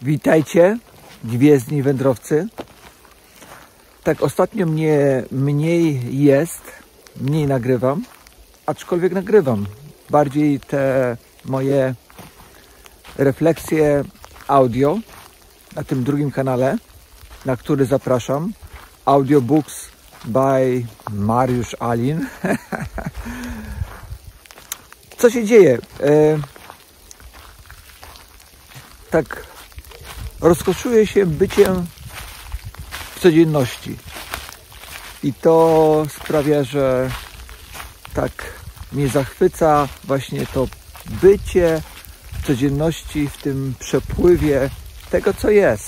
Witajcie, gwiezdni wędrowcy. Tak, ostatnio mnie mniej nagrywam, aczkolwiek nagrywam. Bardziej te moje refleksje audio na tym drugim kanale, na który zapraszam. Audiobooks by Mariusz Alin. Co się dzieje? Tak rozkoszuję się byciem w codzienności. I to sprawia, że tak mnie zachwyca właśnie to bycie w codzienności, w tym przepływie tego, co jest.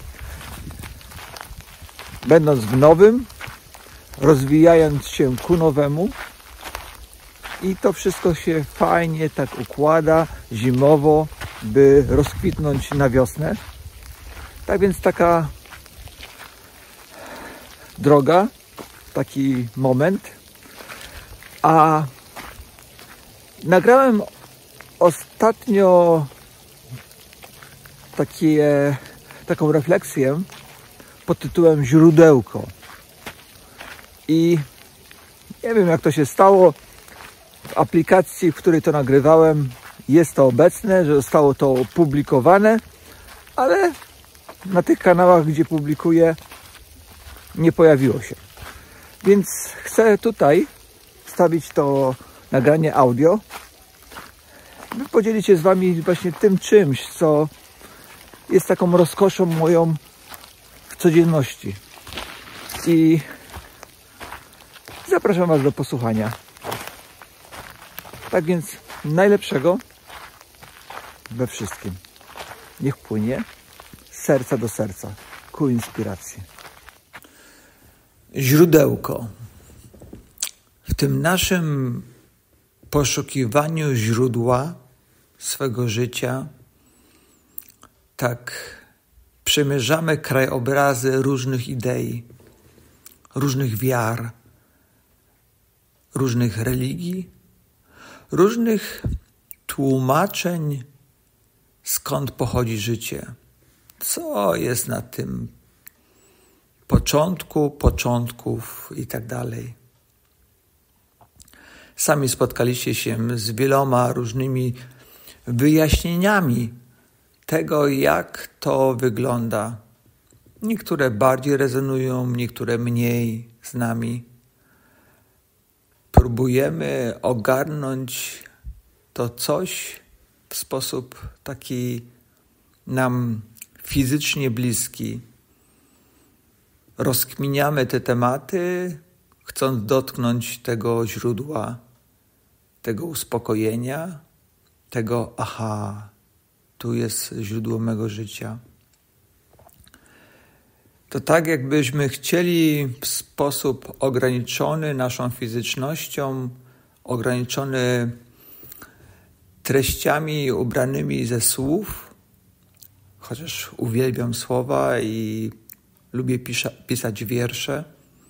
Będąc w nowym, rozwijając się ku nowemu, i to wszystko się fajnie tak układa zimowo, by rozkwitnąć na wiosnę. Tak więc taka droga, taki moment. A nagrałem ostatnio taką refleksję pod tytułem Źródełko. I nie wiem, jak to się stało. W aplikacji, w której to nagrywałem, jest to obecne, że zostało to opublikowane, ale na tych kanałach, gdzie publikuję, nie pojawiło się. Więc chcę tutaj wstawić to nagranie audio, by podzielić się z Wami właśnie tym czymś, co jest taką rozkoszą moją w codzienności. I zapraszam Was do posłuchania. Tak więc najlepszego we wszystkim. Niech płynie z serca do serca ku inspiracji. Źródełko. W tym naszym poszukiwaniu źródła swego życia tak przemierzamy krajobrazy różnych idei, różnych wiar, różnych religii, różnych tłumaczeń, skąd pochodzi życie, co jest na tym początku początków i tak dalej. Sami spotkaliście się z wieloma różnymi wyjaśnieniami tego, jak to wygląda. Niektóre bardziej rezonują, niektóre mniej z nami. Próbujemy ogarnąć to coś w sposób taki nam fizycznie bliski. Rozkminiamy te tematy, chcąc dotknąć tego źródła, tego uspokojenia, tego tu jest źródło mego życia. To tak, jakbyśmy chcieli w sposób ograniczony naszą fizycznością, ograniczony treściami ubranymi ze słów, chociaż uwielbiam słowa i lubię pisać wiersze,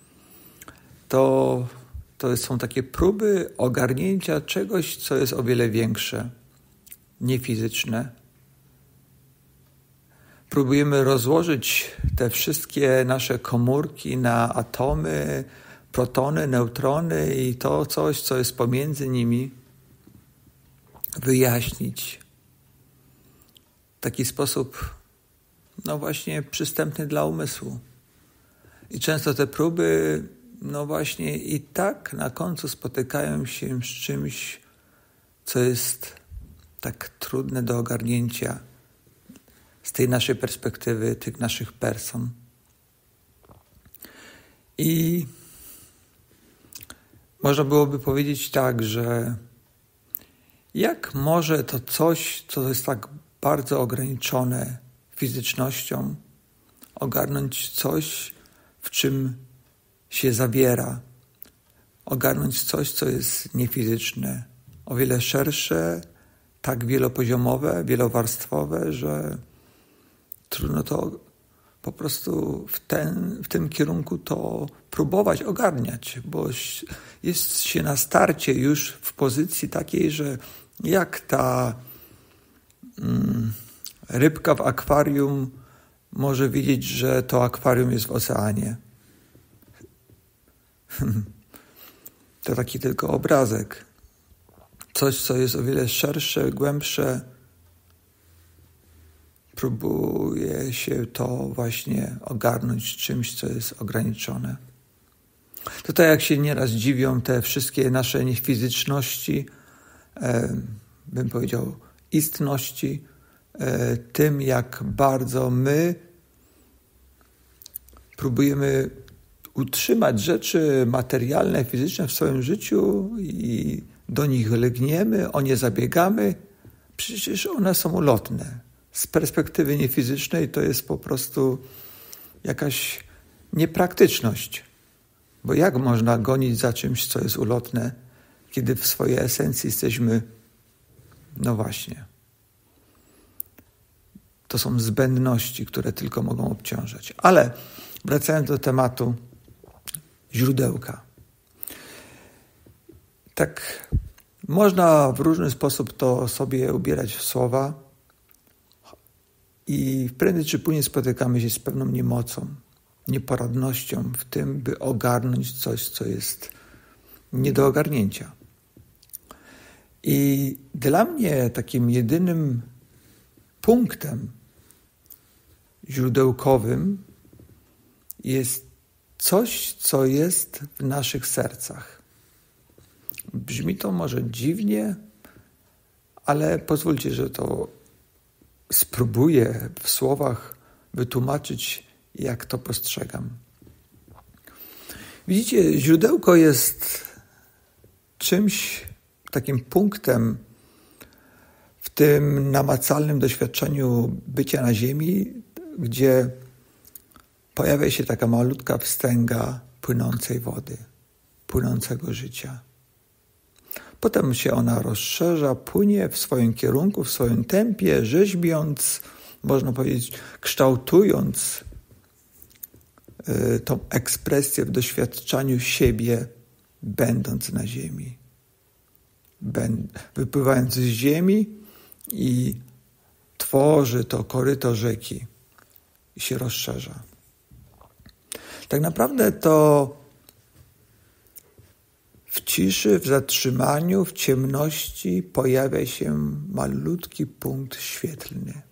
to są takie próby ogarnięcia czegoś, co jest o wiele większe, niefizyczne. Próbujemy rozłożyć te wszystkie nasze komórki na atomy, protony, neutrony i to coś, co jest pomiędzy nimi, wyjaśnić w taki sposób, właśnie przystępny dla umysłu. I często te próby, właśnie i tak na końcu spotykają się z czymś, co jest tak trudne do ogarnięcia z tej naszej perspektywy, tych naszych person. I można byłoby powiedzieć tak, że jak może to coś, co jest tak bardzo ograniczone fizycznością, ogarnąć coś, w czym się zawiera, ogarnąć coś, co jest niefizyczne, o wiele szersze, tak wielopoziomowe, wielowarstwowe, że trudno to po prostu w tym kierunku to próbować ogarniać, bo jest się na starcie już w pozycji takiej, że jak ta Rybka w akwarium może widzieć, że to akwarium jest w oceanie. To taki tylko obrazek. Coś, co jest o wiele szersze, głębsze. Próbuje się to właśnie ogarnąć czymś, co jest ograniczone. To tak jak się nieraz dziwią te wszystkie nasze niefizyczności, bym powiedział istności, tym jak bardzo my próbujemy utrzymać rzeczy materialne, fizyczne w swoim życiu i do nich lgniemy, o nie zabiegamy. Przecież one są ulotne. Z perspektywy niefizycznej to jest po prostu jakaś niepraktyczność. Bo jak można gonić za czymś, co jest ulotne, kiedy w swojej esencji jesteśmy, no właśnie. To są zbędności, które tylko mogą obciążać. Ale wracając do tematu źródełka. Tak można w różny sposób to sobie ubierać w słowa i prędzej czy później spotykamy się z pewną niemocą, nieporadnością w tym, by ogarnąć coś, co jest nie do ogarnięcia. I dla mnie takim jedynym punktem źródełkowym jest coś, co jest w naszych sercach. Brzmi to może dziwnie, ale pozwólcie, że to spróbuję w słowach wytłumaczyć, jak to postrzegam. Widzicie, źródełko jest czymś, takim punktem w tym namacalnym doświadczeniu bycia na ziemi, gdzie pojawia się taka malutka wstęga płynącej wody, płynącego życia. Potem się ona rozszerza, płynie w swoim kierunku, w swoim tempie, rzeźbiąc, można powiedzieć, kształtując tą ekspresję w doświadczaniu siebie, będąc na ziemi. Wypływając z ziemi i tworzy to koryto rzeki i się rozszerza. Tak naprawdę to w ciszy, w zatrzymaniu, w ciemności pojawia się malutki punkt świetlny.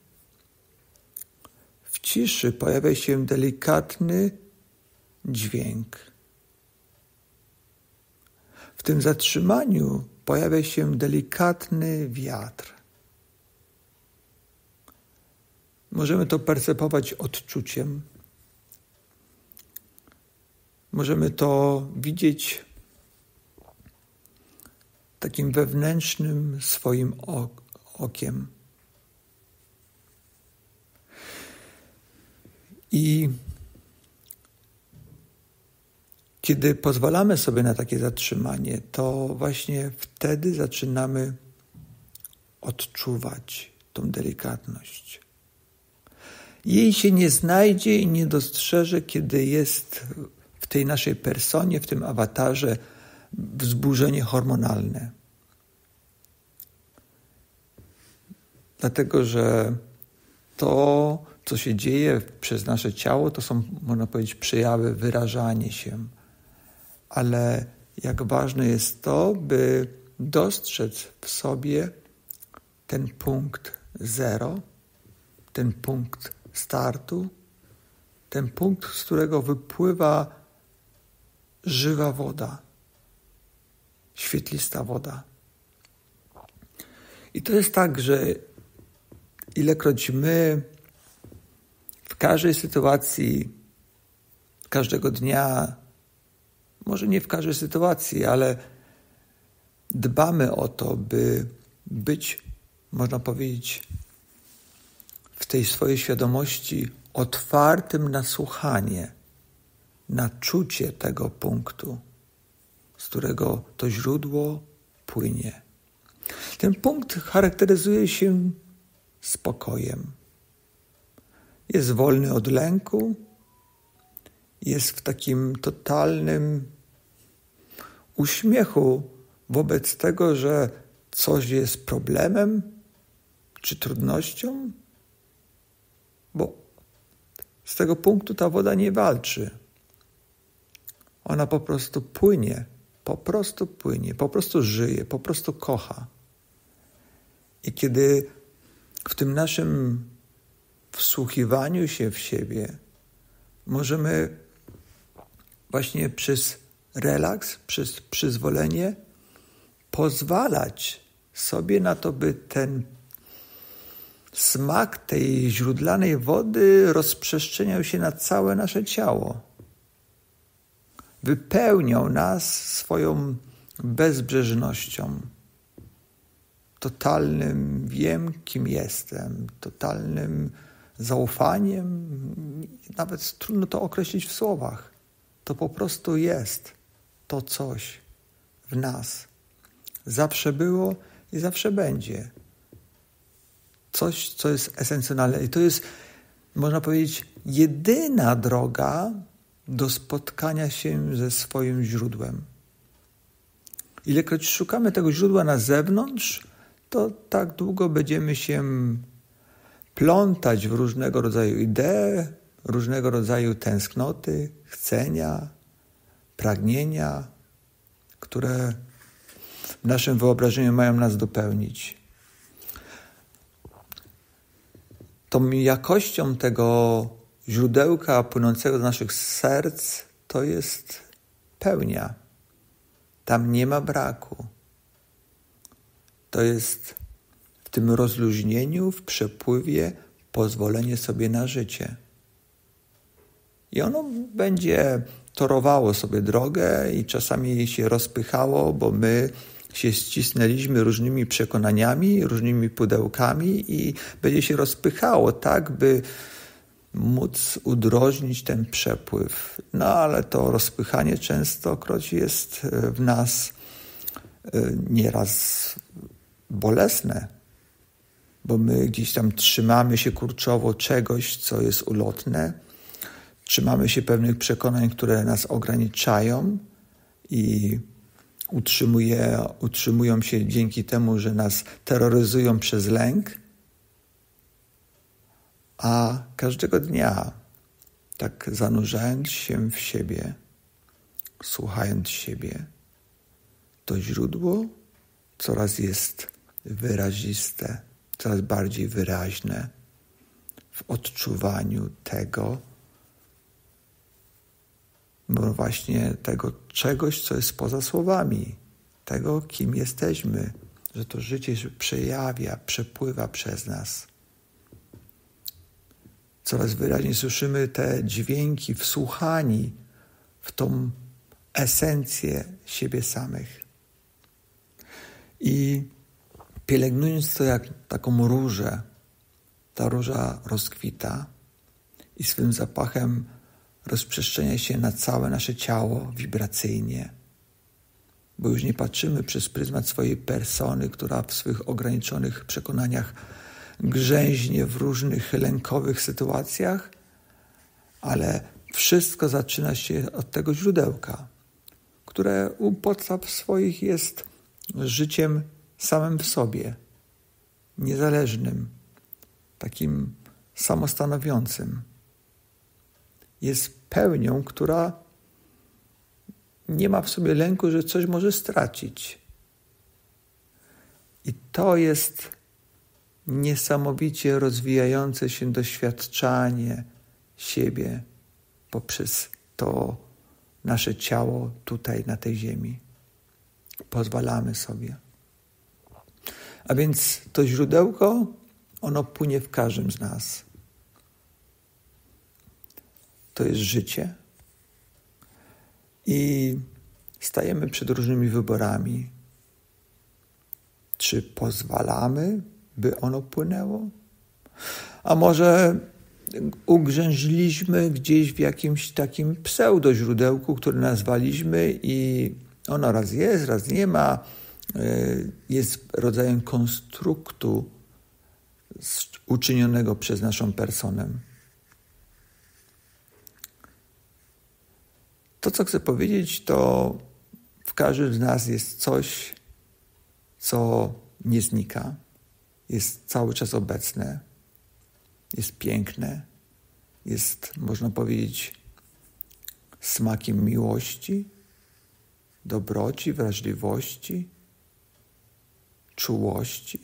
W ciszy pojawia się delikatny dźwięk. W tym zatrzymaniu pojawia się delikatny wiatr. Możemy to percepować odczuciem. Możemy to widzieć takim wewnętrznym swoim okiem. I kiedy pozwalamy sobie na takie zatrzymanie, to właśnie wtedy zaczynamy odczuwać tą delikatność. Jej się nie znajdzie i nie dostrzeże, kiedy jest w tej naszej personie, w tym awatarze wzburzenie hormonalne. Dlatego, że to, co się dzieje przez nasze ciało, to są, można powiedzieć, przejawy wyrażania się. Ale jak ważne jest to, by dostrzec w sobie ten punkt zero, ten punkt startu, ten punkt, z którego wypływa żywa woda, świetlista woda. I to jest tak, że ilekroć my w każdej sytuacji, każdego dnia, może nie w każdej sytuacji, ale dbamy o to, by być, można powiedzieć, w tej swojej świadomości otwartym na słuchanie, na czucie tego punktu, z którego to źródło płynie. Ten punkt charakteryzuje się spokojem. Jest wolny od lęku, jest w takim totalnym uśmiechu wobec tego, że coś jest problemem czy trudnością, bo z tego punktu ta woda nie walczy. Ona po prostu płynie, po prostu żyje, po prostu kocha. I kiedy w tym naszym wsłuchiwaniu się w siebie możemy właśnie przez relaks, przez przyzwolenie pozwalać sobie na to, by ten smak tej źródlanej wody rozprzestrzeniał się na całe nasze ciało. Wypełniał nas swoją bezbrzeżnością, totalnym wiem, kim jestem, totalnym zaufaniem. Nawet trudno to określić w słowach. To po prostu jest to coś w nas. Zawsze było i zawsze będzie. Coś, co jest esencjonalne. I to jest, można powiedzieć, jedyna droga do spotkania się ze swoim źródłem. Ilekroć szukamy tego źródła na zewnątrz, to tak długo będziemy się plątać w różnego rodzaju idee, różnego rodzaju tęsknoty, chcenia, pragnienia, które w naszym wyobrażeniu mają nas dopełnić. Tą jakością tego źródełka płynącego z naszych serc to jest pełnia. Tam nie ma braku. To jest w tym rozluźnieniu, w przepływie pozwolenie sobie na życie. I ono będzie torowało sobie drogę i czasami się rozpychało, bo my się ścisnęliśmy różnymi przekonaniami, różnymi pudełkami i będzie się rozpychało tak, by móc udrożnić ten przepływ. No ale to rozpychanie częstokroć jest w nas nieraz bolesne, bo my gdzieś tam trzymamy się kurczowo czegoś, co jest ulotne, trzymamy się pewnych przekonań, które nas ograniczają i utrzymują się dzięki temu, że nas terroryzują przez lęk, a każdego dnia, tak zanurzając się w siebie, słuchając siebie, to źródło coraz jest wyraziste, coraz bardziej wyraźne w odczuwaniu tego, bo właśnie tego czegoś, co jest poza słowami, tego, kim jesteśmy, że to życie się przejawia, przepływa przez nas. Coraz wyraźniej słyszymy te dźwięki wsłuchani w tą esencję siebie samych. I pielęgnując to jak taką różę, ta róża rozkwita i swym zapachem rozprzestrzenia się na całe nasze ciało wibracyjnie, bo już nie patrzymy przez pryzmat swojej persony, która w swych ograniczonych przekonaniach grzęźnie w różnych lękowych sytuacjach, ale wszystko zaczyna się od tego źródełka, które u podstaw swoich jest życiem samym w sobie, niezależnym, takim samostanowiącym. Jest pełnią, która nie ma w sobie lęku, że coś może stracić. I to jest niesamowicie rozwijające się doświadczanie siebie poprzez to nasze ciało tutaj na tej ziemi. Pozwalamy sobie. A więc to źródełko, ono płynie w każdym z nas. To jest życie. I stajemy przed różnymi wyborami. Czy pozwalamy, by ono płynęło? A może ugrzęźliśmy gdzieś w jakimś takim pseudoźródełku, które nazwaliśmy i ono raz jest, raz nie ma. Jest rodzajem konstruktu uczynionego przez naszą personę. To, co chcę powiedzieć, to w każdym z nas jest coś, co nie znika, jest cały czas obecne. jest piękne, jest, można powiedzieć, smakiem miłości, dobroci, wrażliwości, czułości.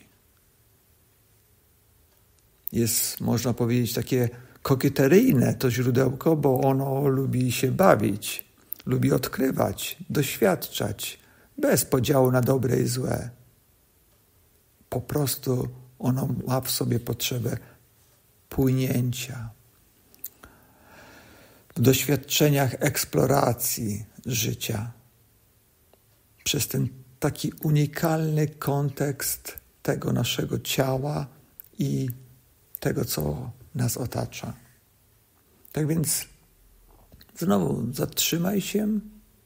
Jest, można powiedzieć, takie kokieteryjne to źródełko, bo ono lubi się bawić, lubi odkrywać, doświadczać, bez podziału na dobre i złe. Po prostu ono ma w sobie potrzebę płynięcia, w doświadczeniach eksploracji życia, przez ten taki unikalny kontekst tego naszego ciała i tego, co nas otacza. Tak więc znowu zatrzymaj się,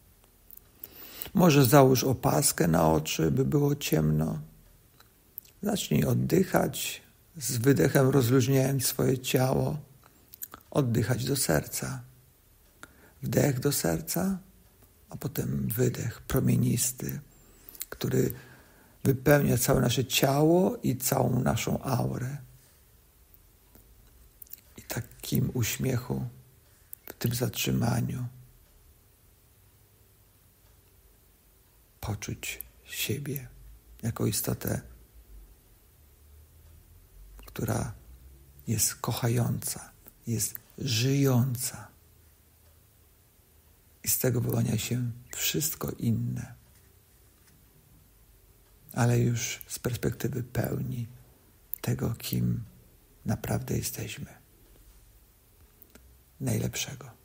może załóż opaskę na oczy, by było ciemno. Zacznij oddychać, z wydechem rozluźniając swoje ciało, oddychać do serca. Wdech do serca, a potem wydech promienisty, który wypełnia całe nasze ciało i całą naszą aurę. I takim uśmiechu, w tym zatrzymaniu poczuć siebie jako istotę, która jest kochająca, jest żyjąca. I z tego wyłania się wszystko inne. Ale już z perspektywy pełni tego, kim naprawdę jesteśmy. Najlepszego.